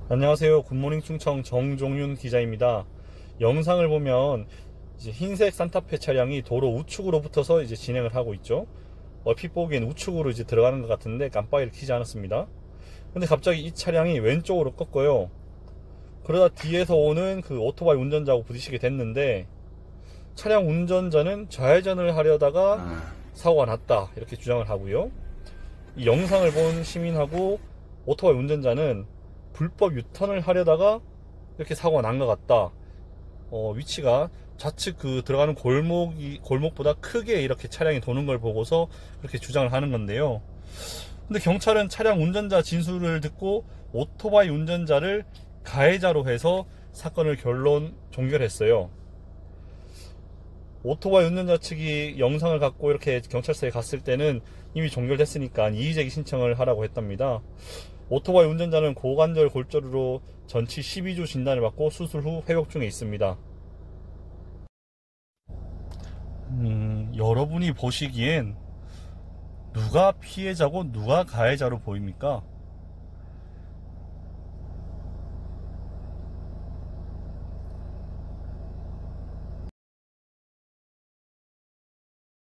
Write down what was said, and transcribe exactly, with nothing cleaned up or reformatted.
안녕하세요. 굿모닝 충청 정종윤 기자입니다. 영상을 보면 이제 흰색 산타페 차량이 도로 우측으로 붙어서 이제 진행을 하고 있죠. 얼핏 보기엔 우측으로 이제 들어가는 것 같은데 깜빡이를 켜지 않았습니다. 근데 갑자기 이 차량이 왼쪽으로 꺾어요. 그러다 뒤에서 오는 그 오토바이 운전자하고 부딪히게 됐는데, 차량 운전자는 좌회전을 하려다가 사고가 났다 이렇게 주장을 하고요. 이 영상을 본 시민하고 오토바이 운전자는 불법 유턴을 하려다가 이렇게 사고가 난 것 같다. 어, 위치가 좌측 그 들어가는 골목이, 골목보다 크게 이렇게 차량이 도는 걸 보고서 그렇게 주장을 하는 건데요. 근데 경찰은 차량 운전자 진술을 듣고 오토바이 운전자를 가해자로 해서 사건을 결론 종결했어요. 오토바이 운전자 측이 영상을 갖고 이렇게 경찰서에 갔을 때는 이미 종결됐으니까 이의제기 신청을 하라고 했답니다. 오토바이 운전자는 고관절 골절으로 전치 십이 주 진단을 받고 수술 후 회복 중에 있습니다. 음, 여러분이 보시기엔 누가 피해자고 누가 가해자로 보입니까?